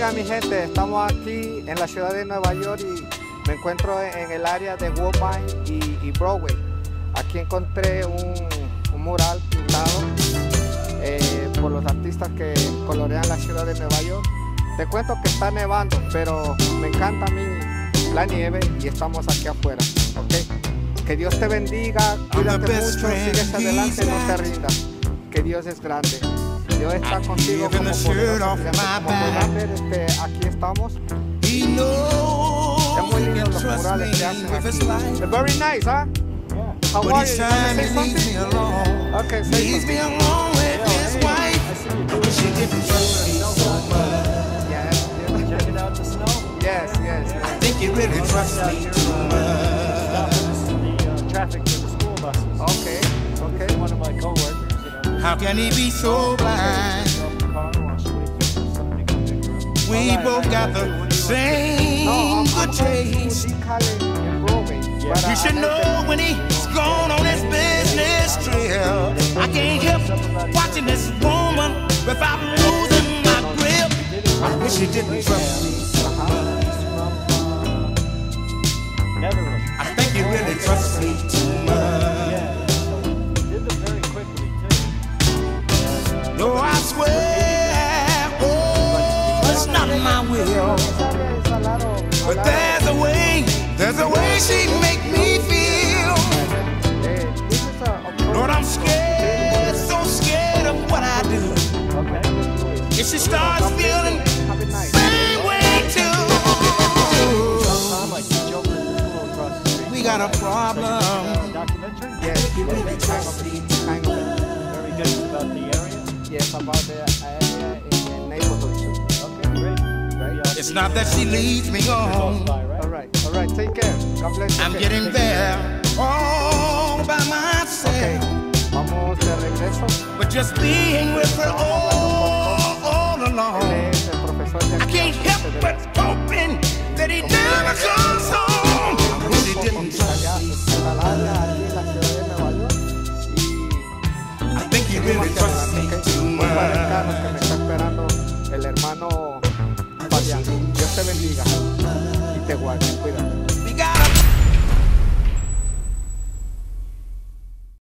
bendiga, mi gente. Estamos aquí en la ciudad de Nueva York y me encuentro en el área de Woodbine y Broadway. Aquí encontré un mural pintado por los artistas que colorean la ciudad de Nueva York. Te cuento que está nevando, pero me encanta a mí la nieve y estamos aquí afuera, ¿ok? Que Dios te bendiga, cuídate mucho, sigues adelante, no te rindas, que Dios es grande. Dios está contigo como podrás ver, aquí estamos. Es muy lindo los murales que hacen aquí. They're very nice, huh? How are you? You want to say something? Okay, say something. Checking out the snow? Yes. I think you really trust me too much. The traffic for the school buses. Okay. One of my coworkers, How can he be so blind? We both got the same good taste. You should know when he's gone on his business trip. I can't help watching this woman without losing my grip. I wish he didn't trust me so much. I think he really trusts me too much. Did them very quickly too. No, I swear, oh, it's not my will. But there's a way she make me feel. Lord, I'm scared, so scared of what I do. If she starts feeling same way too, we got a problem. Documentary? Yes, Very good about the area? Yes, about the area in the neighborhood too. Okay, great. Right? It's not that she leads me on. All right, take care. God bless you. I'm getting there all by myself. Okay, vamos de regreso. But just being with her all along, Es el profesor de I can't help but hoping that he never comes home. I wish he didn't trust me. I think he really trusts me too much. Que me está esperando el hermano Fabián. Dios te bendiga y te guarde. Cuídate.